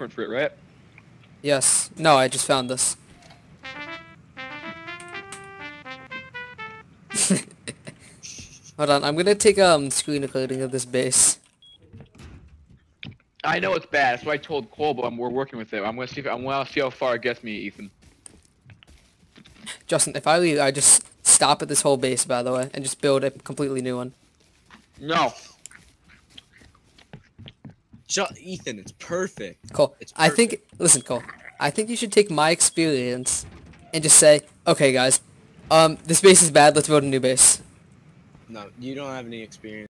blueprint for it, right? Yes. No, I just found this. Hold on, I'm gonna take screen recording of this base. I know it's bad. That's why I told Cole, but we're working with it. I'm gonna see how far it gets me, Ethan. Justin, if I leave, I just stop at this whole base, by the way, and just build a completely new one. No. Ethan, it's perfect. Cole, It's I perfect. think, listen, Cole, I think you should take my experience and just say, okay, guys, this base is bad, let's build a new base. No, you don't have any experience.